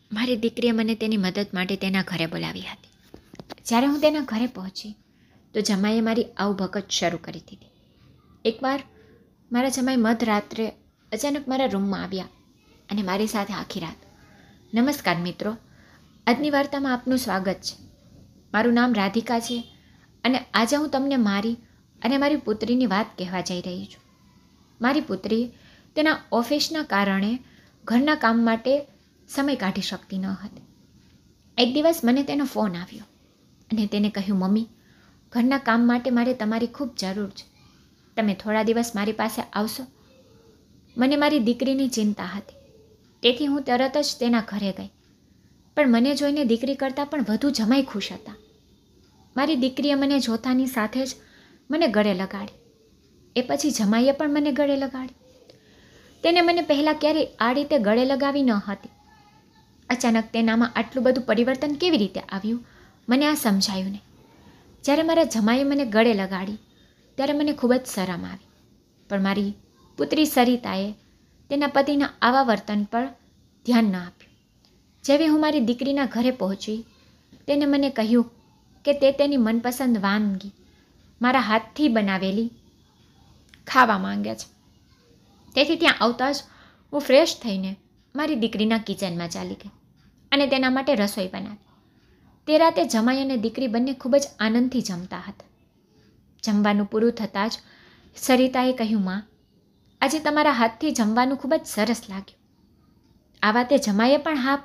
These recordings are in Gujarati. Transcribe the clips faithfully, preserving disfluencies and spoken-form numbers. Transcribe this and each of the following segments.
મારી દીકરીએ મને તેની મદદ માટે તેના ઘરે બોલાવી હતી. જ્યારે હું તેના ઘરે પહોંચી તો જમાઈએ મારી આવભગત શરૂ કરી દીધી. એકવાર મારા જમાઈ મધરાત્રે અચાનક મારા રૂમમાં આવ્યા અને મારી સાથે આખી રાત. નમસ્કાર મિત્રો, આજની વાર્તામાં આપનું સ્વાગત છે. મારું નામ રાધિકા છે અને આજે હું તમને મારી અને મારી પુત્રીની વાત કહેવા જઈ રહી છું. મારી પુત્રી તેના ઓફિસના કારણે ઘરના કામ માટે સમય કાઢી શકતી ન હતી. એક દિવસ મને તેનો ફોન આવ્યો અને તેને કહ્યું, મમ્મી, ઘરના કામ માટે મારે તમારી ખૂબ જરૂર છે. તમે થોડા દિવસ મારી પાસે આવશો? મને મારી દીકરીની ચિંતા હતી, તેથી હું તરત જ તેના ઘરે ગઈ. પણ મને જોઈને દીકરી કરતાં પણ વધુ જમાઈ ખુશ હતા. મારી દીકરીએ મને જોતાની સાથે જ મને ગળે લગાડી. એ પછી જમાઈએ પણ મને ગળે લગાડી. તેને મને પહેલાં ક્યારેય આ રીતે ગળે લગાવી ન હતી. અચાનક તેનામાં આટલું બધું પરિવર્તન કેવી રીતે આવ્યું, મને આ સમજાયું નહીં. જ્યારે મારા જમાઈએ મને ગળે લગાડી ત્યારે મને ખૂબ જ શરમ આવી. પણ મારી પુત્રી સરિતાએ તેના પતિના આવા વર્તન પર ધ્યાન ન આપ્યું. જેવી હું મારી દીકરીના ઘરે પહોંચી, તેને મને કહ્યું કે તે તેની મનપસંદ વાનગી મારા હાથથી બનાવેલી ખાવા માંગે છે. તેથી ત્યાં આવતા જ હું ફ્રેશ થઈને મારી દીકરીના કિચનમાં ચાલી ગઈ અને તેના માટે રસોઈ બનાવી. તે રાતે જમાઈ અને દીકરી બંને ખૂબ જ આનંદથી જમતા હતા. જમવાનું પૂરું થતાં જ સરિતાએ કહ્યું, માં, આજે તમારા હાથથી જમવાનું ખૂબ જ સરસ લાગ્યું. આ વાતે જમાઈએ પણ હા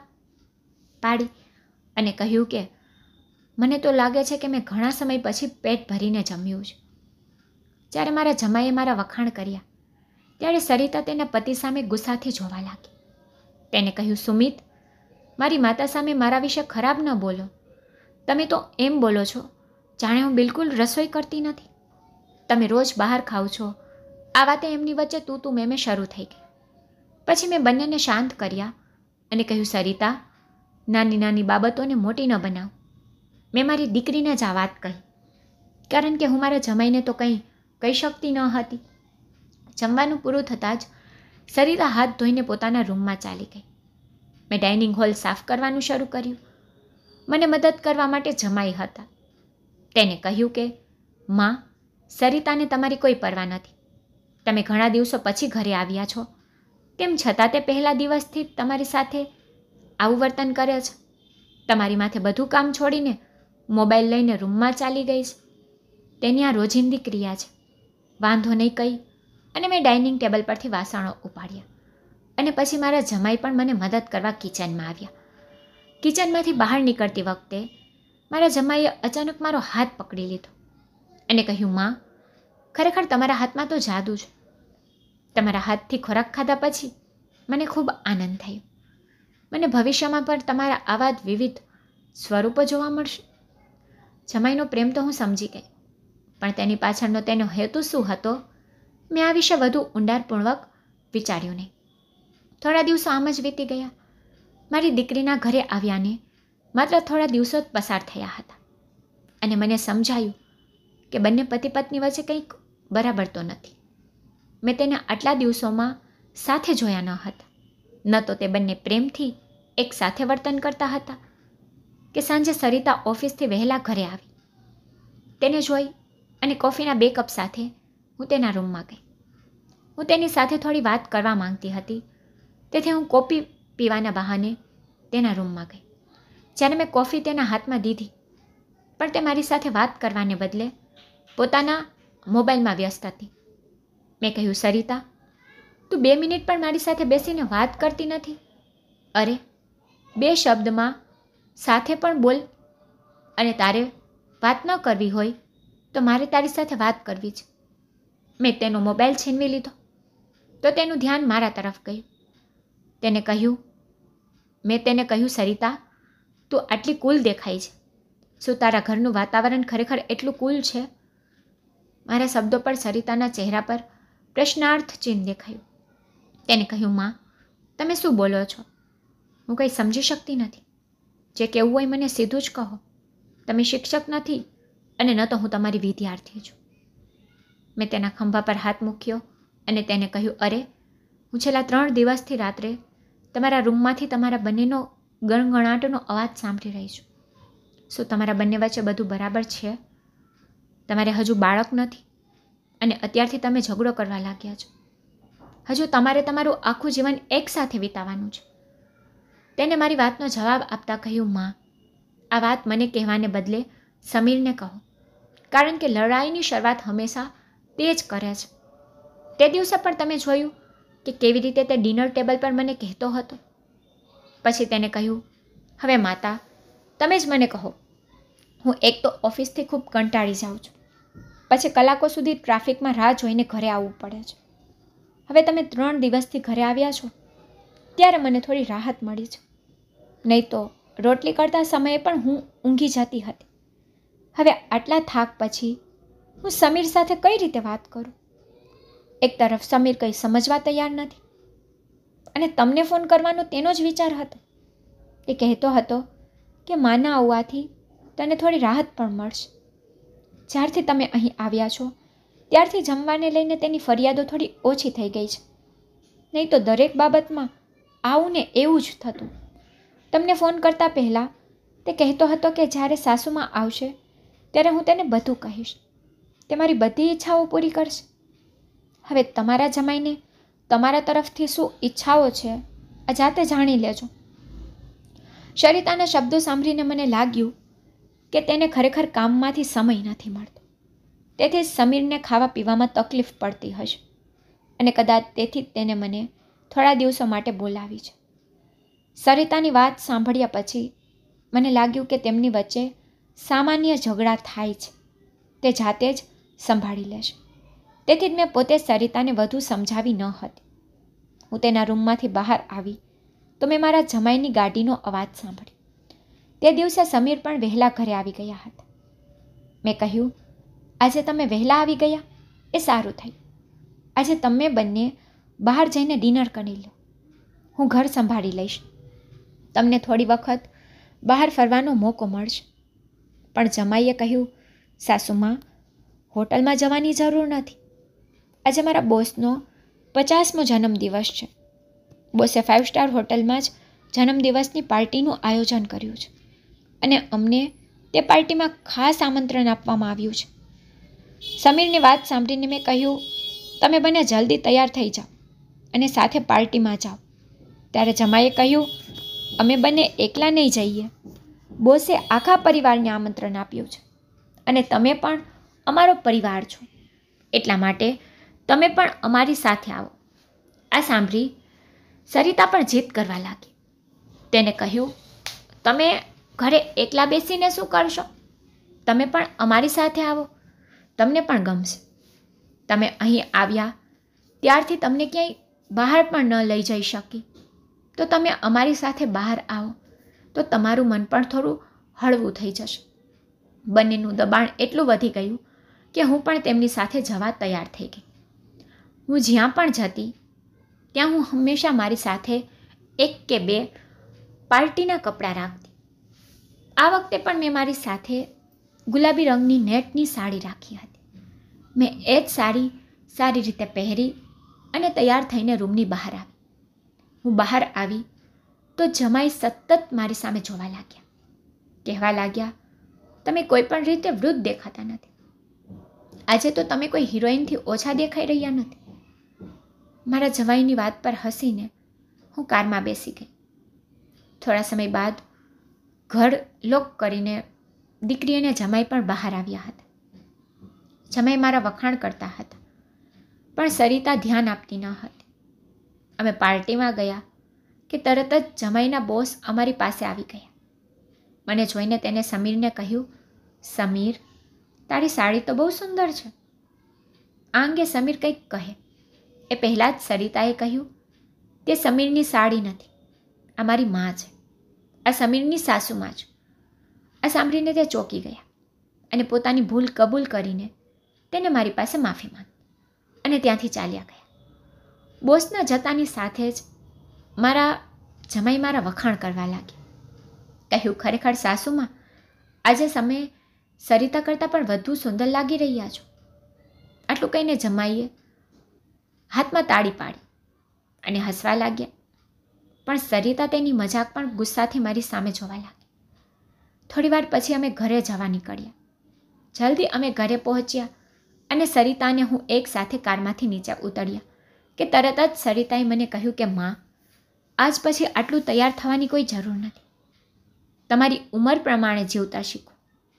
પાડી અને કહ્યું કે મને તો લાગે છે કે મેં ઘણા સમય પછી પેટ ભરીને જમ્યું છે. જ્યારે મારા જમાઈએ મારા વખાણ કર્યા ત્યારે સરિતા તેના પતિ સામે ગુસ્સાથી જોવા લાગી. તેને કહ્યું, સુમિત, મારી માતા સામે મારા વિશે ખરાબ ન બોલો. તમે તો એમ બોલો છો જાણે હું બિલકુલ રસોઈ કરતી નથી. તમે રોજ બહાર ખાઓ છો. આ વાતે એમની વચ્ચે તું તું મેં મેં શરૂ થઈ ગઈ. પછી મેં બંનેને શાંત કર્યા અને કહ્યું, સરિતા, નાની નાની બાબતોને મોટી ન બનાવ. મેં મારી દીકરીને જ આ વાત કહી, કારણ કે હું મારા જમાઈને તો કંઈ કહી શકતી ન હતી. જમવાનું પૂરું થતાં જ સરિતા હાથ ધોઈને પોતાના રૂમમાં ચાલી ગઈ. મેં ડાઇનિંગ હોલ સાફ કરવાનું શરૂ કર્યું. મને મદદ કરવા માટે જમાઈ હતા. તેને કહ્યું કે માં, સરિતાને તમારી કોઈ પરવા નથી. તમે ઘણા દિવસો પછી ઘરે આવ્યા છો, તેમ છતાં તે પહેલા દિવસથી તમારી સાથે આવું વર્તન કરે છે. તમારી માથે બધું કામ છોડીને મોબાઈલ લઈને રૂમમાં ચાલી ગઈ છે. તેની આ રોજિંદી ક્રિયા છે. વાંધો નહીં કહી અને મેં ડાઇનિંગ ટેબલ પરથી વાસણો ઉપાડ્યા અને પછી મારા જમાઈ પણ મને મદદ કરવા કિચનમાં આવ્યા. કિચનમાંથી બહાર નીકળતી વખતે મારા જમાઈએ અચાનક મારો હાથ પકડી લીધો અને કહ્યું, માં, ખરેખર તમારા હાથમાં તો જાદુ છે. તમારા હાથથી ખોરાક ખાધા પછી મને ખૂબ આનંદ થયો. મને ભવિષ્યમાં પણ તમારા આવા જ વિવિધ સ્વરૂપો જોવા મળશે. જમાઈનો પ્રેમ તો હું સમજી ગઈ, પણ તેની પાછળનો તેનો હેતુ શું હતો મેં આ વિશે વધુ ઊંડાણપૂર્વક વિચાર્યું નહીં. થોડા દિવસો આમ જ વીતી ગયા. મારી દીકરીના ઘરે આવ્યાને માત્ર થોડા દિવસો જ પસાર થયા હતા અને મને સમજાયું કે બંને પતિ પત્ની વચ્ચે કંઈક બરાબર તો નથી. મેં તેને આટલા દિવસોમાં સાથે જોયા ન હતા. ન તો તે બંને પ્રેમથી એક સાથે વર્તન કરતા હતા કે સાંજે સરિતા ઓફિસથી વહેલા ઘરે આવી. તેને જોઈ અને કોફીના બે કપ સાથે હું તેના રૂમમાં ગઈ. હું તેની સાથે થોડી વાત કરવા માંગતી હતી, તેથી હું કોફી પીવાના બહાને તેના રૂમમાં ગઈ. જ્યારે મેં કોફી તેના હાથમાં દીધી, પણ તે મારી સાથે વાત કરવાને બદલે પોતાના મોબાઈલમાં વ્યસ્ત હતી. મેં કહ્યું, સરિતા, તું બે મિનિટ પણ મારી સાથે બેસીને વાત કરતી નથી? અરે, બે શબ્દમાં સાથે પણ બોલ. અને તારે વાત ન કરવી હોય તો મારે તારી સાથે વાત કરવી છે. મેં તેનો મોબાઈલ છીનવી લીધો તો તેનું ધ્યાન મારા તરફ ગયું. તેને કહ્યું મેં તેને કહ્યું, સરિતા, તું આટલી કૂલ દેખાય છે. શું તારા ઘરનું વાતાવરણ ખરેખર એટલું કૂલ છે? મારા શબ્દો પર સરિતાના ચહેરા પર પ્રશ્નાર્થ ચિહ્ન દેખાયું. તેને કહ્યું, માં, તમે શું બોલો છો? હું કંઈ સમજી શકતી નથી. જે કહેવું હોય મને સીધું જ કહો. તમે શિક્ષક નથી અને ન તો હું તમારી વિદ્યાર્થી છું. મેં તેના ખંભા પર હાથ મૂક્યો અને તેને કહ્યું, અરે, હું છેલ્લા ત્રણ દિવસથી રાત્રે તમારા રૂમમાંથી તમારા બંનેનો ગણગણાટનો અવાજ સાંભળી રહી છું. શું તમારા બંને વચ્ચે બધું બરાબર છે? તમારે હજુ બાળક નથી અને અત્યારથી તમે ઝઘડો કરવા લાગ્યા છો. હજુ તમારે તમારું આખું જીવન એકસાથે વિતાવવાનું છે. તેને મારી વાતનો જવાબ આપતા કહ્યું, માં, આ વાત મને કહેવાને બદલે સમીરને કહો, કારણ કે લડાઈની શરૂઆત હંમેશા તે જ કરે છે. તે દિવસે પણ તમે જોયું કે કેવી રીતે તે ડિનર ટેબલ પર મને કહેતો હતો. પછી તેને કહ્યું, હવે માતા, તમે જ મને કહો. હું એક તો ઓફિસથી ખૂબ કંટાળી જાઉં છું. પછી કલાકો સુધી ટ્રાફિકમાં રાહ જોઈને ઘરે આવવું પડે છે. હવે તમે ત્રણ દિવસથી ઘરે આવ્યા છો ત્યારે મને થોડી રાહત મળી છે. નહીં તો રોટલી કરતા સમયે પણ હું ઊંઘી જતી હતી. હવે આટલા થાક પછી હું સમીર સાથે કઈ રીતે વાત કરું? એક તરફ સમીર કંઈ સમજવા તૈયાર નથી અને તમને ફોન કરવાનો તેનો જ વિચાર હતો. એ કહેતો હતો કે માના આવવાથી તને થોડી રાહત પણ મળશે. જ્યારથી તમે અહીં આવ્યા છો ત્યારથી જમવાને લઈને તેની ફરિયાદો થોડી ઓછી થઈ ગઈ છે. નહીં તો દરેક બાબતમાં આવું ને એવું જ થતું. તમને ફોન કરતાં પહેલાં તે કહેતો હતો કે જ્યારે સાસુમાં આવશે ત્યારે હું તેને બધું કહીશ. તે મારી બધી ઈચ્છાઓ પૂરી કરશે. હવે તમારા જમાઈને તમારા તરફથી શું ઈચ્છાઓ છે આ જાતે જાણી લેજો. સરિતાના શબ્દો સાંભળીને મને લાગ્યું કે તેને ખરેખર કામમાંથી સમય નથી મળતો. તેથી સમીરને ખાવા પીવામાં તકલીફ પડતી હશે અને કદાચ તેથી જ તેને મને થોડા દિવસો માટે બોલાવી છે. સરિતાની વાત સાંભળ્યા પછી મને લાગ્યું કે તેમની વચ્ચે સામાન્ય ઝઘડા થાય છે. તે જાતે જ સંભાળી લેશે. તેથી જ મેં પોતે સરિતાને વધુ સમજાવી ન હતી. હું તેના રૂમમાંથી બહાર આવી તો મેં મારા જમાઈની ગાડીનો અવાજ સાંભળ્યો. તે દિવસે સમીર પણ વહેલા ઘરે આવી ગયા હતા. મેં કહ્યું, આજે તમે વહેલા આવી ગયા એ સારું થયું. આજે તમે બંને બહાર જઈને ડિનર કરી લો. હું ઘર સંભાળી લઈશ. તમને થોડી વખત બહાર ફરવાનો મોકો મળશે. પણ જમાઈએ કહ્યું, સાસુમાં, હોટલમાં જવાની જરૂર નથી. આજે મારા બોસનો પચાસમો જન્મદિવસ છે. બોસે ફાઇવ સ્ટાર હોટલમાં જ જન્મદિવસની પાર્ટીનું આયોજન કર્યું છે અને અમને તે પાર્ટીમાં ખાસ આમંત્રણ આપવામાં આવ્યું છે. સમીરની વાત સાંભળીને મેં કહ્યું, તમે બંને જલ્દી તૈયાર થઈ જાઓ અને સાથે પાર્ટીમાં જાઓ. ત્યારે જમાઈએ કહ્યું, અમે બંને એકલા નહીં જઈએ. બોસે આખા પરિવારને આમંત્રણ આપ્યું છે અને તમે પણ અમારો પરિવાર છો. એટલા માટે તમે પણ અમારી સાથે આવો. આ સાંભળી સરિતા પણ જીદ કરવા લાગી. તેને કહ્યું, તમે ઘરે એકલા બેસીને શું કરશો? તમે પણ અમારી સાથે આવો. તમને પણ ગમશે. તમે અહીં આવ્યા ત્યારથી તમને ક્યાંય બહાર પણ ન લઈ જઈ શકી, તો તમે અમારી સાથે બહાર આવો તો તમારું મન પણ થોડું હળવું થઈ જશે. બંનેનું દબાણ એટલું વધી ગયું કે હું પણ તેમની સાથે જવા તૈયાર થઈ ગઈ. હું જ્યાં પણ જતી ત્યાં હું હંમેશા મારી સાથે એક કે બે પાર્ટીના કપડાં રાખતી. આ વખતે પણ મેં મારી સાથે ગુલાબી રંગની નેટની સાડી રાખી હતી. મેં એ જ સાડી સારી રીતે પહેરી અને તૈયાર થઈને રૂમની બહાર આવી. હું બહાર આવી તો જમાઈ સતત મારી સામે જોવા લાગ્યા. કહેવા લાગ્યા, તમે કોઈ પણ રીતે વૃદ્ધ દેખાતા નથી. આજે તો તમે કોઈ હિરોઈનથી ઓછા દેખાઈ રહ્યા નથી. મારા જવાઈની વાત પર હસીને હું કારમાં બેસી ગઈ. થોડા સમય બાદ ઘર લોક કરીને દીકરી અને જમાઈ પણ બહાર આવ્યા હતા. જમાઈ મારા વખાણ કરતા હતા, પણ સરિતા ધ્યાન આપતી ન હતી. અમે પાર્ટીમાં ગયા કે તરત જ જમાઈના બોસ અમારી પાસે આવી ગયા. મને જોઈને તેને સમીરને કહ્યું, સમીર, તારી સાડી તો બહુ સુંદર છે. આ અંગે સમીર કંઈક કહે એ પહેલાં જ સરિતાએ કહ્યું, તે સમીરની સાડી નથી, આ મારી મા છે. આ સમીરની સાસુમાં છે. આ સાંભળીને તે ચોંકી ગયા અને પોતાની ભૂલ કબૂલ કરીને તેને મારી પાસે માફી માંગી અને ત્યાંથી ચાલ્યા ગયા. બોસના જતાની સાથે જ મારા જમાઈ મારા વખાણ કરવા લાગ્યા. કહ્યું, ખરેખર સાસુમાં, આજે તમે સરિતા કરતાં પણ વધુ સુંદર લાગી રહ્યા છો. આટલું કહીને જમાઈએ હાથમાં તાળી પાડી અને હસવા લાગ્યા. પણ સરિતા તેની મજાક પણ ગુસ્સાથી મારી સામે જોવા લાગી. થોડીવાર પછી અમે ઘરે જવા નીકળ્યા. જલ્દી અમે ઘરે પહોંચ્યા અને સરિતાને હું એક સાથે કારમાંથી નીચે ઉતર્યા કે તરત જ સરિતાએ મને કહ્યું કે માં, આજ પછી આટલું તૈયાર થવાની કોઈ જરૂર નથી. તમારી ઉંમર પ્રમાણે જીવતા શીખો.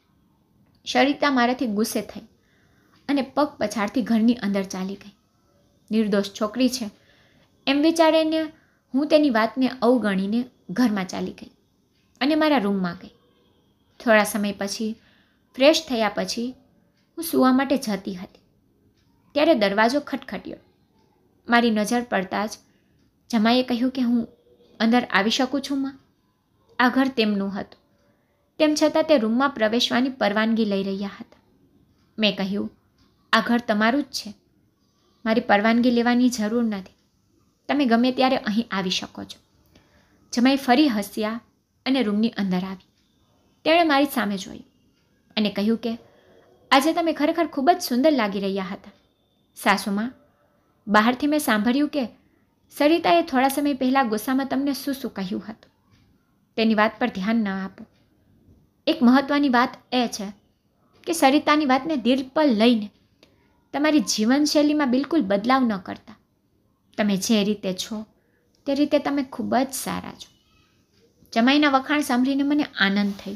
સરિતા મારાથી ગુસ્સે થઈ અને પગ પછાડથી ઘરની અંદર ચાલી ગઈ. નિર્દોષ છોકરી છે એમ વિચારીને હું તેની વાતને અવગણીને ઘરમાં ચાલી ગઈ અને મારા રૂમમાં ગઈ. થોડા સમય પછી ફ્રેશ થયા પછી હું સૂવા માટે જતી હતી ત્યારે દરવાજો ખટખટ્યો. મારી નજર પડતા જ જમાઈએ કહ્યું કે હું અંદર આવી શકું છું માં? આ ઘર તેમનું હતું, તેમ છતાં તે રૂમમાં પ્રવેશવાની પરવાનગી લઈ રહ્યા હતા. મેં કહ્યું, આ ઘર તમારું જ છે, મારી પરવાનગી લેવાની જરૂર નથી, તમે ગમે ત્યારે અહીં આવી શકો છો. જમાઈ ફરી હસ્યા અને રૂમની અંદર આવી. તેણે મારી સામે જોયું અને કહ્યું કે આજે તમે ખરેખર ખૂબ જ સુંદર લાગી રહ્યા હતા. સાસુમાં, બહારથી મેં સાંભળ્યું કે સરિતાએ થોડા સમય પહેલાં ગુસ્સામાં તમને શું શું કહ્યું હતું. તેની વાત પર ધ્યાન ન આપો. એક મહત્ત્વની વાત એ છે કે સરિતાની વાતને દિલ પર લઈને તમારી જીવનશૈલીમાં બિલકુલ બદલાવ ન કરતા. તમે જે રીતે છો તે રીતે તમે ખૂબ જ સારા છો. જમાઈના વખાણ સાંભળીને મને આનંદ થયો.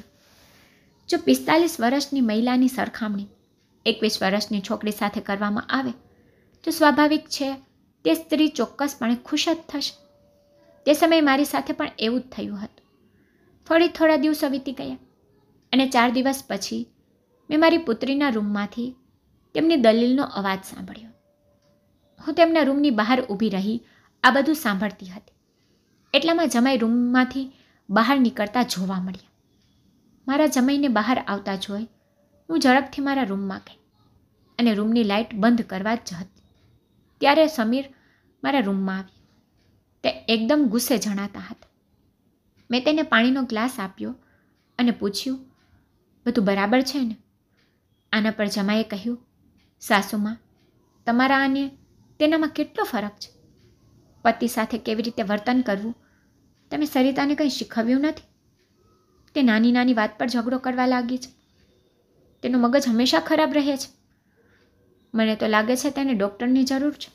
જો પિસ્તાલીસ વર્ષની મહિલાની સરખામણી એકવીસ વર્ષની છોકરી સાથે કરવામાં આવે તો સ્વાભાવિક છે તે સ્ત્રી ચોક્કસપણે ખુશ જ થશે. તે સમયે મારી સાથે પણ એવું જ થયું હતું. ફરી થોડા દિવસો વીતી ગયા અને ચાર દિવસ પછી મેં મારી પુત્રીના રૂમમાંથી તેમની દલીલનો અવાજ સાંભળ્યો. હું તેમના રૂમની બહાર ઊભી રહી આ બધું સાંભળતી હતી. એટલામાં જમાઈ રૂમમાંથી બહાર નીકળતા જોવા મળ્યા. મારા જમાઈને બહાર આવતા જોઈ હું ઝડપથી મારા રૂમમાં ગઈ અને રૂમની લાઇટ બંધ કરવા જ હતી ત્યારે સમીર મારા રૂમમાં આવી. તે એકદમ ગુસ્સે જણાતા હતા. મેં તેને પાણીનો ગ્લાસ આપ્યો અને પૂછ્યું, બધું બરાબર છે ને? આના પર જમાઈએ કહ્યું, સાસુમાં, તમારા અને તેનામાં કેટલો ફરક છે. પતિ સાથે કેવી રીતે વર્તન કરવું તમે સરિતાને કંઈ શીખવ્યું નથી. તે નાની નાની વાત પર ઝઘડો કરવા લાગી છે. તેનું મગજ હંમેશા ખરાબ રહે છે. મને તો લાગે છે તેને ડૉક્ટરની જરૂર છે.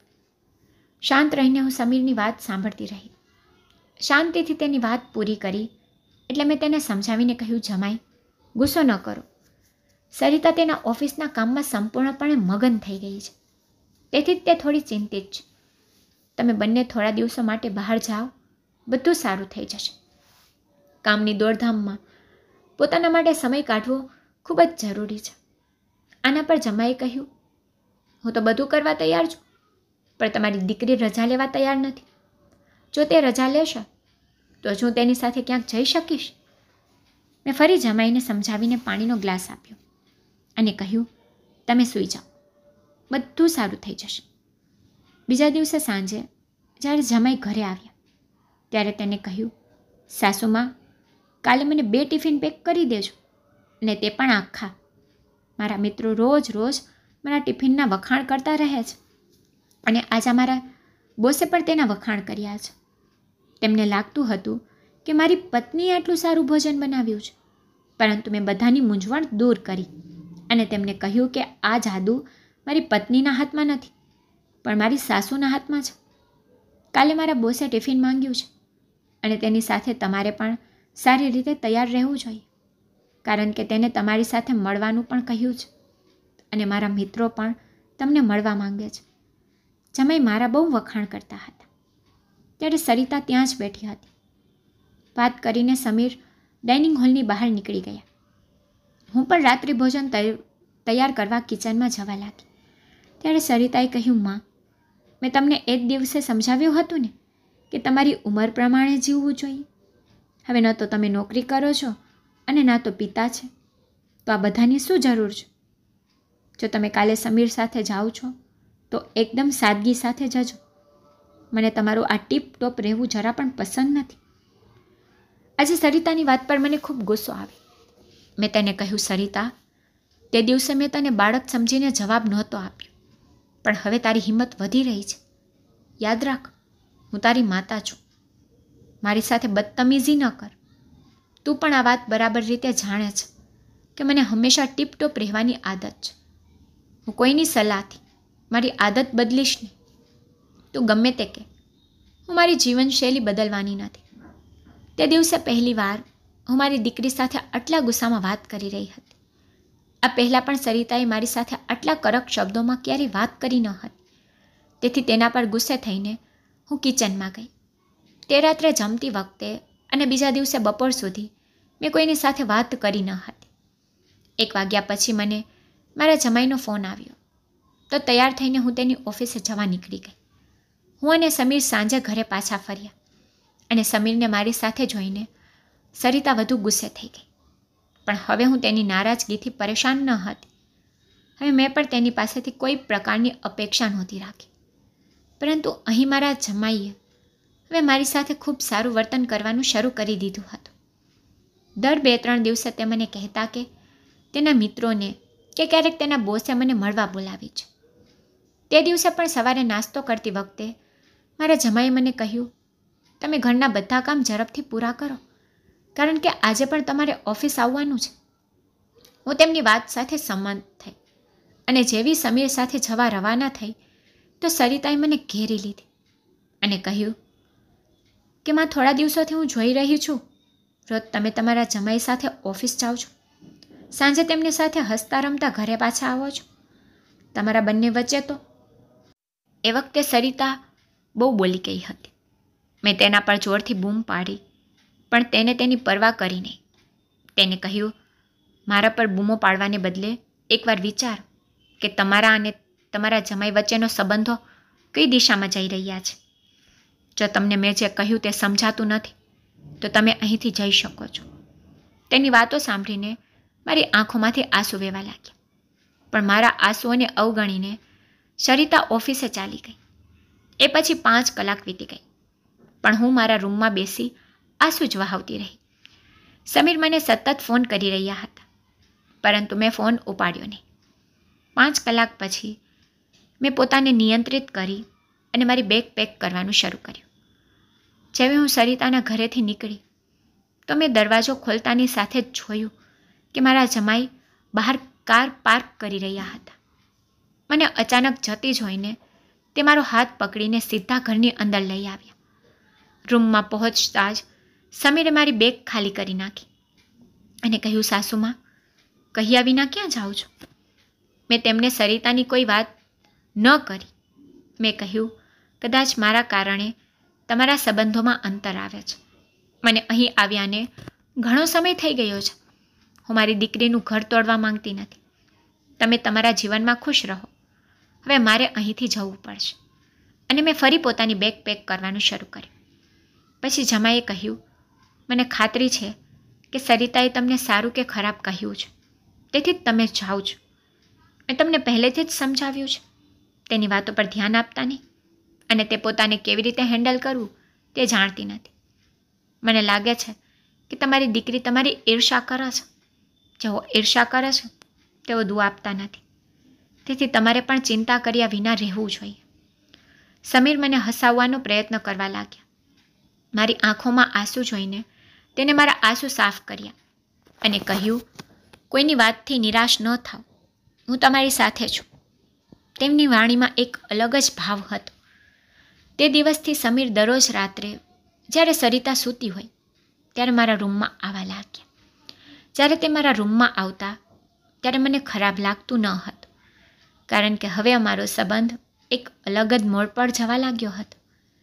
શાંત રહીને હું સમીરની વાત સાંભળતી રહી. શાંતિથી તેની વાત પૂરી કરી એટલે મેં તેને સમજાવીને કહ્યું, જમાઈ, ગુસ્સો ન કરો. સરિતા તેના ઓફિસના કામમાં સંપૂર્ણપણે મગન થઈ ગઈ છે, તેથી જ તે થોડી ચિંતિત છે. તમે બંને થોડા દિવસો માટે બહાર જાઓ, બધું સારું થઈ જશે. કામની દોડધામમાં પોતાના માટે સમય કાઢવો ખૂબ જ જરૂરી છે. આના પર જમાઈએ કહ્યું, હું તો બધું કરવા તૈયાર છું, પણ તમારી દીકરી રજા લેવા તૈયાર નથી. જો તે રજા લેશે તો જ હું તેની સાથે ક્યાંક જઈ શકીશ. મેં ફરી જમાઈને સમજાવીને પાણીનો ગ્લાસ આપ્યો અને કહ્યું, તમે સૂઈ જાઓ, બધું સારું થઈ જશે. બીજા દિવસે સાંજે જ્યારે જમાઈ ઘરે આવ્યા ત્યારે તેને કહ્યું, સાસુમાં, કાલે મને બે ટિફિન પેક કરી દેજો અને તે પણ આખા. મારા મિત્રો રોજ રોજ મારા ટિફિનના વખાણ કરતા રહે છે અને આજે મારા બોસે પણ તેના વખાણ કર્યા છે. તેમને લાગતું હતું કે મારી પત્નીએ આટલું સારું ભોજન બનાવ્યું છે, પરંતુ મેં બધાની મૂંઝવણ દૂર કરી અને તેમને કહ્યું કે આ જાદુ મારી પત્નીના હાથમાં નથી, પણ મારી સાસુના હાથમાં છે. કાલે મારા બોસે ટિફિન માંગ્યું છે અને તેની સાથે તમારે પણ સારી રીતે તૈયાર રહેવું જોઈએ, કારણ કે તેને તમારી સાથે મળવાનું પણ કહ્યું છે અને મારા મિત્રો પણ તમને મળવા માંગે છે. જમાઈ મારા બહુ વખાણ કરતા હતા ત્યારે સરિતા ત્યાં જ બેઠી હતી. વાત કરીને સમીર ડાઇનિંગ હોલની બહાર નીકળી ગયા. હું પણ રાત્રિ ભોજન તૈયાર કરવા કિચનમાં જવા લાગી ત્યારે સરિતાએ કહ્યું, માં, મેં તમને એક દિવસે સમજાવ્યું હતું ને કે તમારી ઉંમર પ્રમાણે જીવવું જોઈએ. હવે ન તો તમે નોકરી કરો છો અને ના તો પિતા છે, તો આ બધાની શું જરૂર છે? જો તમે કાલે સમીર સાથે જાઓ છો તો એકદમ સાદગી સાથે જજો. મને તમારું આ ટીપ ટોપ રહેવું જરા પણ પસંદ નથી. આજે સરિતાની વાત પર મને ખૂબ ગુસ્સો આવ્યો. મેં તેને કહ્યું, સરિતા, તે દિવસે મેં તને બાળક સમજીને જવાબ નહોતો આપ્યો, પણ હવે તારી હિંમત વધી રહી છે. યાદ રાખ, હું તારી માતા છું. મારી સાથે બદતમીઝી ન કર. તું પણ આ વાત બરાબર રીતે જાણે છે કે મને હંમેશા ટીપટોપ રહેવાની આદત છે. હું કોઈની સલાહથી મારી આદત બદલીશ નહીં. તું ગમે તે કે, હું મારી જીવનશૈલી બદલવાની નથી. તે દિવસે પહેલી વાર હું મારી દીકરી સાથે આટલા ગુસ્સામાં વાત કરી રહી હતી. આ પહેલાં પણ સરિતાએ મારી સાથે આટલા કડક શબ્દોમાં ક્યારેય વાત કરી ન હતી. તેથી તેના પર ગુસ્સે થઈને હું કિચનમાં ગઈ. તે રાત્રે જમતી વખતે અને બીજા દિવસે બપોર સુધી મેં કોઈની સાથે વાત કરી ન હતી. એક વાગ્યા પછી મને મારા જમાઈનો ફોન આવ્યો તો તૈયાર થઈને હું તેની ઓફિસે જવા નીકળી ગઈ. હું અને સમીર સાંજે ઘરે પાછા ફર્યા અને સમીરને મારી સાથે જોઈને સરિતા વધુ ગુસ્સે થઈ ગઈ. પણ હવે હું તેની નારાજગીથી પરેશાન ન હતી. હવે મેં પણ તેની પાસેથી કોઈ પ્રકારની અપેક્ષા નહોતી રાખી. પરંતુ અહીં મારા જમાઈએ હવે મારી સાથે ખૂબ સારું વર્તન કરવાનું શરૂ કરી દીધું હતું. દર બે ત્રણ દિવસે તે મને કહેતા કે તેના મિત્રોને કે ક્યારેક તેના બોસે મને મળવા બોલાવી છે. તે દિવસે પણ સવારે નાસ્તો કરતી વખતે મારા જમાઈએ મને કહ્યું, તમે ઘરના બધા કામ ઝડપથી પૂરા કરો, કારણ કે આજે પણ તમારે ઓફિસ આવવાનું છે. હું તેમની વાત સાથે સંમત થઈ અને જેવી સમીર સાથે જવા રવાના થઈ તો સરિતાએ મને ઘેરી લીધી અને કહ્યું કે માં, થોડા દિવસોથી હું જોઈ રહી છું રોજ તમે તમારા જમાઈ સાથે ઓફિસ જાઓ છો, સાંજે તેમની સાથે હસતા રમતા ઘરે પાછા આવો છો. તમારા બંને વચ્ચે તો. એ વખતે સરિતા બહુ બોલી ગઈ હતી. મેં તેના પર જોરથી બૂમ પાડી, પણ તેને તેની પરવા કરી નહીં. તેને કહ્યું, મારા પર બૂમો પાડવાને બદલે એકવાર વિચાર કે તમારા અને તમારા જમાઈ વચ્ચેનો સંબંધો કઈ દિશામાં જઈ રહ્યા છે. જો તમને મેં જે કહ્યું તે સમજાતું નથી તો તમે અહીંથી જઈ શકો છો. તેની વાતો સાંભળીને મારી આંખોમાંથી આંસુ વહેવા લાગ્યા. પણ મારા આંસુઓને અવગણીને સરિતા ઓફિસે ચાલી ગઈ. એ પછી પાંચ કલાક વીતી ગઈ, પણ હું મારા રૂમમાં બેસી આંસુ જ વહાવતી રહી. સમીર મને સતત ફોન કરી રહ્યા હતા, પરંતુ મેં ફોન ઉપાડ્યો નહીં. પાંચ કલાક પછી મેં પોતાને નિયંત્રિત કરી અને મારી બેગ પેક કરવાનું શરૂ કર્યું. જેવી હું સરિતાના ઘરેથી નીકળી તો મેં દરવાજો ખોલતાની સાથે જ જોયું કે મારા જમાઈ બહાર કાર પાર્ક કરી રહ્યા હતા. મને અચાનક જતી જોઈને તે મારો હાથ પકડીને સીધા ઘરની અંદર લઈ આવ્યા. રૂમમાં પહોંચતા જ સમીરે મારી બેગ ખાલી કરી નાખી અને કહ્યું, સાસુમાં, કહ્યા વિના ક્યાં જાઉં છું? મેં તેમને સરિતાની કોઈ વાત ન કરી. મેં કહ્યું, કદાચ મારા કારણે તમારા સંબંધોમાં અંતર આવે છે. મને અહીં આવ્યાને ઘણો સમય થઈ ગયો છે. હું મારી દીકરીનું ઘર તોડવા માંગતી નથી. તમે તમારા જીવનમાં ખુશ રહો. હવે મારે અહીંથી જવું પડશે. અને મેં ફરી પોતાની બેગ પેક કરવાનું શરૂ કર્યું. પછી જમાઈએ કહ્યું, મને ખાતરી છે કે સરિતાએ તમને સારું કે ખરાબ કહ્યું છે, તેથી જ તમે જાઓ છો. મેં તમને પહેલેથી જ સમજાવ્યું છે. તેની વાતો પર ધ્યાન આપતા નહીં અને તે પોતાને કેવી રીતે હેન્ડલ કરવું તે જાણતી નથી. મને લાગે છે કે તમારી દીકરી તમારી ઈર્ષા કરે છે. જેઓ ઈર્ષા કરે છે તેઓ દુઆ આપતા નથી. તેથી તમારે પણ ચિંતા કર્યા વિના રહેવું જોઈએ. સમીર મને હસાવવાનો પ્રયત્ન કરવા લાગ્યા. મારી આંખોમાં આંસુ જોઈને તેને મારા આંસુ સાફ કર્યા અને કહ્યું, કોઈની વાતથી નિરાશ ન થાવ. હું તમારી સાથે છું. તેમની વાણીમાં એક અલગ જ ભાવ હતો. તે દિવસથી સમીર દરરોજ રાત્રે જ્યારે સરિતા સૂતી હોય ત્યારે મારા રૂમમાં આવવા લાગ્યા. જ્યારે તે મારા રૂમમાં આવતા ત્યારે મને ખરાબ લાગતું ન હતું, કારણ કે હવે અમારો સંબંધ એક અલગ જ મોડ પર જવા લાગ્યો હતો.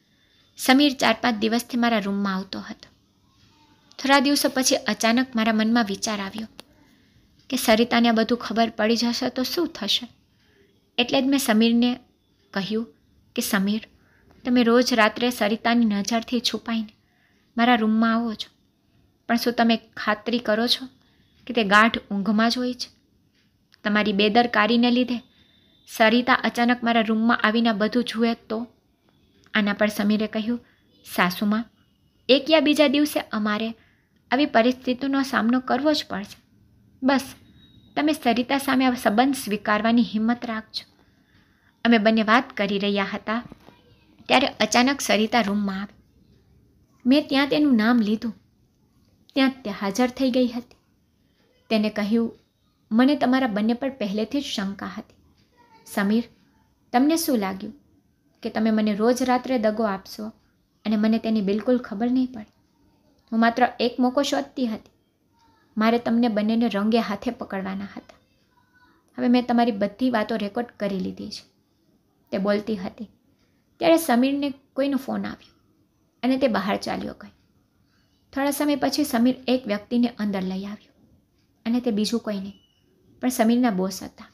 સમીર ચાર પાંચ દિવસથી મારા રૂમમાં આવતો હતો. થોડા દિવસો પછી અચાનક મારા મનમાં વિચાર આવ્યો કે સરિતાને આ બધું ખબર પડી જશે તો શું થશે. એટલે જ મેં સમીરને કહ્યું કે સમીર, તમે રોજ રાત્રે સરિતાની નજરથી છુપાઈને મારા રૂમમાં આવો છો, પણ શું તમે ખાતરી કરો છો કે તે ગાઢ ઊંઘમાં જ હોય છે? તમારી બેદરકારીને લીધે સરિતા અચાનક મારા રૂમમાં આવીને બધું જુએ તો? આના પર સમીરે કહ્યું, સાસુમાં, એક યા બીજા દિવસે અમારે આવી પરિસ્થિતિનો સામનો કરવો જ પડશે. બસ તમે સરિતા સામે આ સંબંધ સ્વીકારવાની હિંમત રાખજો. અમે બંને વાત કરી રહ્યા હતા ત્યારે અચાનક સરિતા રૂમમાં આવી. મેં ત્યાં તેનું નામ લીધું ત્યાં તે હાજર થઈ ગઈ હતી. તેને કહ્યું, મને તમારા બંને પર પહેલેથી જ શંકા હતી. સમીર, તમને શું લાગ્યું કે તમે મને રોજ રાત્રે દગો આપશો અને મને તેની બિલકુલ ખબર નહીં પડે? હું માત્ર એક મોકો શોધતી હતી. મારે તમને બંનેને રંગે હાથે પકડવાના હતા. હવે મેં તમારી બધી વાતો રેકોર્ડ કરી લીધી છે. તે બોલતી હતી ત્યારે સમીરને કોઈનો ફોન આવ્યો અને તે બહાર ચાલ્યો ગયો. થોડા સમય પછી સમીર એક વ્યક્તિને અંદર લઈ આવ્યો અને તે બીજું કોઈ નહીં પણ સમીરના બોસ હતા.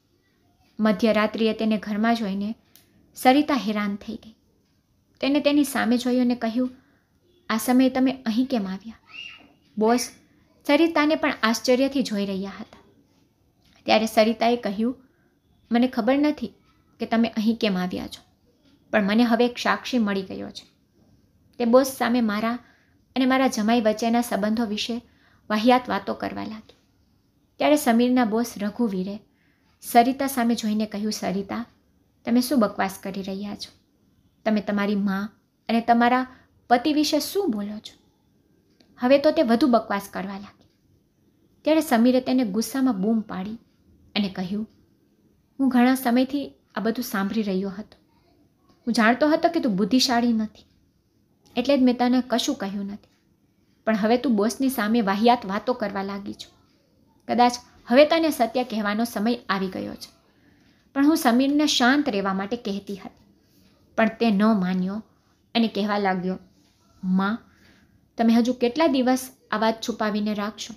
મધ્યરાત્રિએ તેને ઘરમાં જોઈને સરિતા હેરાન થઈ ગઈ. તેને તેની સામે જોયું અને કહ્યું, આ સમયે તમે અહીં કેમ આવ્યા? બોસ સરિતાને પણ આશ્ચર્યથી જોઈ રહ્યા હતા. ત્યારે સરિતાએ કહ્યું, મને ખબર નથી કે તમે અહીં કેમ આવ્યા છો, પણ મને હવે એક સાક્ષી મળી ગયો છે. તે બોસ સામે મારા અને મારા જમાઈ વચ્ચેના સંબંધો વિશે વાહિયાત વાતો કરવા લાગી. ત્યારે સમીરના બોસ રઘુવીરે સરિતા સામે જોઈને કહ્યું, સરિતા, તમે શું બકવાસ કરી રહ્યા છો? તમે તમારી મા અને તમારા પતિ વિશે શું બોલો છો? હવે તો તે વધુ બકવાસ કરવા લાગી. ત્યારે સમીરે તેને ગુસ્સામાં બૂમ પાડી અને કહ્યું, હું ઘણા સમયથી આ બધું સાંભળી રહ્યો હતો. હું જાણતો હતો કે તું બુદ્ધિશાળી નથી, એટલે જ મેં તને કશું કહ્યું નથી. પણ હવે તું બોસની સામે વાહિયાત વાતો કરવા લાગી છું. કદાચ હવે તને સત્ય કહેવાનો સમય આવી ગયો છે. પણ હું સમીરને શાંત રહેવા માટે કહેતી હતી, પણ તે ન માન્યો અને કહેવા લાગ્યો, માં, તમે હજુ કેટલા દિવસ આ વાત છુપાવીને રાખશો?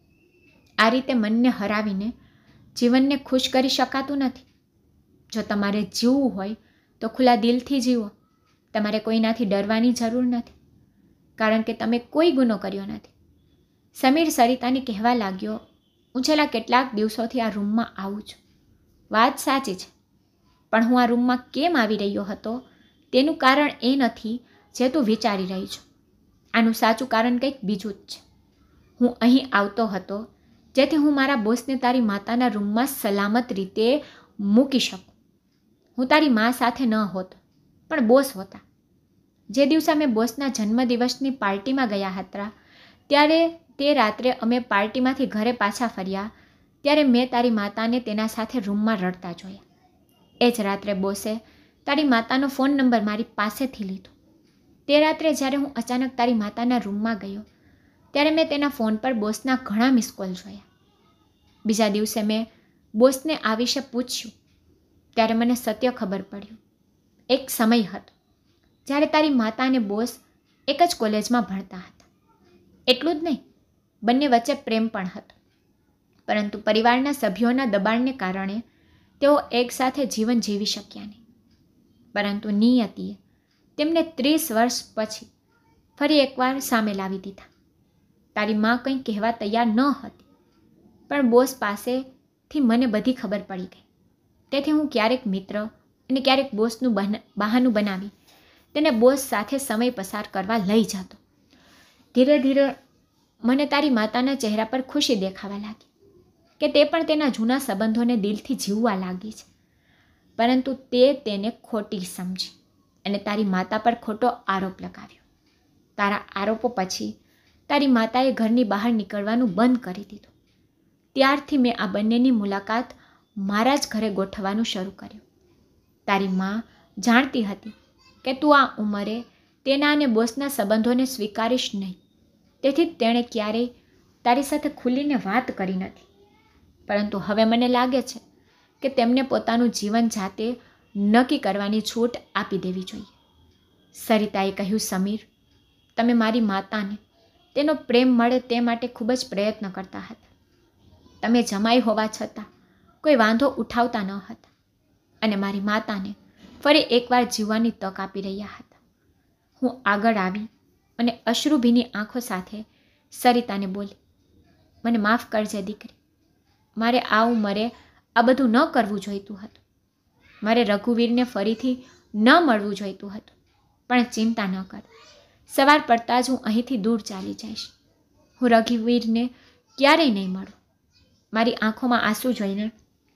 આ રીતે મનને હરાવીને જીવનને ખુશ કરી શકાતું નથી. જો તમારે જીવવું હોય તો ખુલ્લા દિલથી જીવો. તમારે કોઈનાથી ડરવાની જરૂર નથી, કારણ કે તમે કોઈ ગુનો કર્યો નથી. સમીર સરિતાને કહેવા લાગ્યો, હું છેલ્લા કેટલાક દિવસોથી આ રૂમમાં આવું છું. વાત સાચી છે, પણ હું આ રૂમમાં કેમ આવી રહ્યો હતો તેનું કારણ એ નથી જે તું વિચારી રહી છું. આનું સાચું કારણ કંઈક બીજું જ છે. હું અહીં આવતો હતો જેથી હું મારા બોસને તારી માતાના રૂમમાં સલામત રીતે મૂકી શકું. હું તારી મા સાથે ન હોતો, પણ બોસ હોતા. જે દિવસે અમે બોસના જન્મદિવસની પાર્ટીમાં ગયા હતા, ત્યારે તે રાત્રે અમે પાર્ટીમાંથી ઘરે પાછા ફર્યા ત્યારે મેં તારી માતાને તેના સાથે રૂમમાં રડતા જોયા. એ જ રાત્રે બોસે તારી માતાનો ફોન નંબર મારી પાસેથી લીધો. તે રાત્રે જ્યારે હું અચાનક તારી માતાના રૂમમાં ગયો ત્યારે મેં તેના ફોન પર બોસના ઘણા મિસ કોલ જોયા. બીજા દિવસે મેં બોસને આ વિશે પૂછ્યું ત્યારે મને સત્ય ખબર પડ્યું. એક સમય હતો જ્યારે તારી માતા અને બોસ એક જ કોલેજમાં ભણતા હતા. એટલું જ નહીં, બંને વચ્ચે પ્રેમ પણ હતો, પરંતુ પરિવારના સભ્યોના દબાણને કારણે તેઓ એકસાથે જીવન જીવી શક્યા નહીં. પરંતુ નિયતિએ તેમને ત્રીસ વર્ષ પછી ફરી એકવાર સામે લાવી દીધા. તારી મા કંઈ કહેવા તૈયાર ન હતી, પણ બોસ પાસેથી મને બધી ખબર પડી ગઈ. તેથી હું ક્યારેક મિત્ર અને ક્યારેક બોસનું બહાનું બનાવી તેને બોસ સાથે સમય પસાર કરવા લઈ જતો. ધીરે ધીરે મને તારી માતાના ચહેરા પર ખુશી દેખાવા લાગી કે તે પણ તેના જૂના સંબંધોને દિલથી જીવવા લાગી છે. પરંતુ તે તેને ખોટી સમજી અને તારી માતા પર ખોટો આરોપ લગાવ્યો. તારા આરોપો પછી તારી માતાએ ઘરની બહાર નીકળવાનું બંધ કરી દીધું. ત્યારથી મેં આ બંનેની મુલાકાત મારા જ ઘરે ગોઠવવાનું શરૂ કર્યું. તારી મા જાણતી હતી કે તું આ ઉંમરે તેના અને બોસના સંબંધોને સ્વીકારીશ નહીં, તેથી તેણે ક્યારેય તારી સાથે ખુલીને વાત કરી નથી. પરંતુ હવે મને લાગે છે કે તેમને પોતાનું જીવન જાતે નક્કી કરવાની છૂટ આપી દેવી જોઈએ. સરિતાએ કહ્યું, સમીર, તમે મારી માતાને તેનો પ્રેમ મળે તે માટે ખૂબ જ પ્રયત્ન કરતા હતા. તમે જમાઈ હોવા છતાં કોઈ વાંધો ઉઠાવતા ન હતા અને મારી માતાને ફરી એકવાર જીવવાની તક આપી રહ્યા હતા. હું આગળ આવી અને અશ્રુભીની આંખો સાથે સરિતાને બોલી, મને માફ કરજે દીકરી, મારે આ ઉંમરે આ બધું ન કરવું જોઈતું હતું. મારે રઘુવીરને ફરીથી ન મળવું જોઈતું હતું. પણ ચિંતા ન કર, સવાર પડતાં જ હું અહીંથી દૂર ચાલી જઈશ. હું રઘુવીરને ક્યારેય નહીં મળું. મારી આંખોમાં આંસુ જોઈને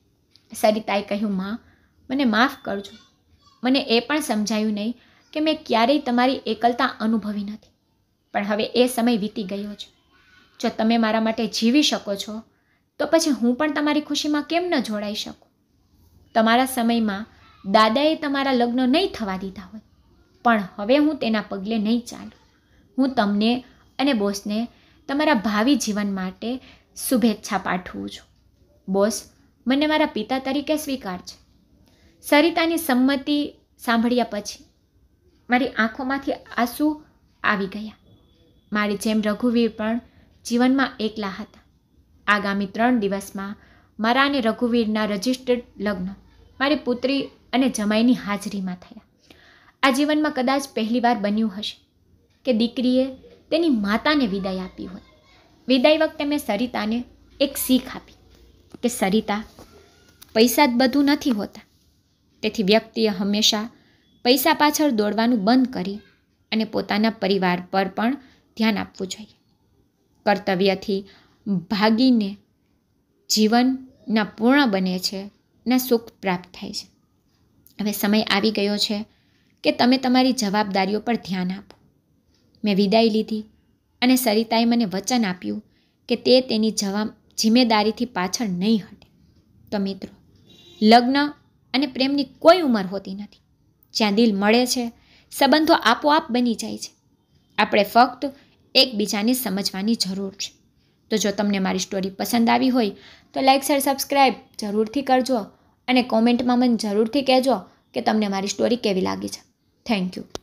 સરિતાએ કહ્યું, માં, મને માફ કરજો. મને એ પણ સમજાયું નહીં કે મેં ક્યારેય તમારી એકલતા અનુભવી નથી. પણ હવે એ સમય વીતી ગયો છે. જો તમે મારા માટે જીવી શકો છો તો પછી હું પણ તમારી ખુશીમાં કેમ ન જોડાઈ શકું? તમારા સમયમાં દાદાએ તમારા લગ્ન નહીં થવા દીધા હોય, પણ હવે હું તેના પગલે નહીં ચાલું. હું તમને અને બોસને તમારા ભાવિ જીવન માટે શુભેચ્છા પાઠવું છું. બોસ મને મારા પિતા તરીકે સ્વીકારજો. સરિતાની સંમતિ સાંભળ્યા પછી મારી આંખોમાંથી આંસુ આવી ગયા. મારી જેમ રઘુવીર પણ જીવનમાં એકલા હતા. આગામી ત્રણ દિવસમાં મારા અને રઘુવીરના રજિસ્ટર્ડ લગ્ન મારી પુત્રી અને જમાઈની હાજરીમાં થયા. આ જીવનમાં કદાચ પહેલીવાર બન્યું હશે કે દીકરીએ તેની માતાને વિદાય આપી હોય. વિદાય વખતે મેં સરિતાને એક શીખ આપી કે સરિતા, પૈસા જ બધું નથી હોતા. તેથી વ્યક્તિએ હંમેશા પૈસા પાછળ દોડવાનું બંધ કરી અને પોતાના પરિવાર પર પણ ધ્યાન આપવું જોઈએ. કર્તવ્યથી ભાગીને જીવનના પૂર્ણ બને છે ને સુખ પ્રાપ્ત થાય છે. હવે સમય આવી ગયો છે કે તમે તમારી જવાબદારીઓ પર ધ્યાન આપો. મેં વિદાય લીધી અને સરિતાએ મને વચન આપ્યું કે તે તેની જવાબ જિમ્મેદારીથી પાછળ નહીં હટે. તો મિત્રો, લગ્ન અને પ્રેમની કોઈ ઉંમર હોતી નથી. જ્યાં દિલ મળે છે, સંબંધો આપોઆપ બની જાય છે. આપણે ફક્ત એકબીજાને સમજવાની જરૂર છે. તો જો તમને મારી સ્ટોરી પસંદ આવી હોય તો લાઇક શેર સબસ્ક્રાઈબ જરૂરથી કરજો અને કોમેન્ટમાં મને જરૂરથી કહેજો કે તમને મારી સ્ટોરી કેવી લાગી છે. Thank you.